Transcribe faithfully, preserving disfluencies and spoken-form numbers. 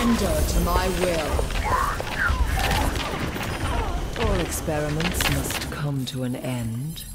Surrender to my will. All experiments must come to an end.